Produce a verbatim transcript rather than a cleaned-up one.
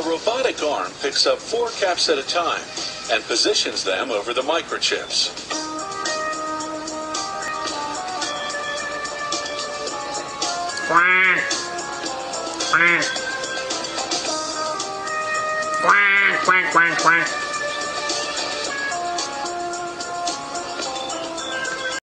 robotic arm picks up four caps at a time and positions them over the microchips. Quack. Quack. Quack, quack, quack, quack.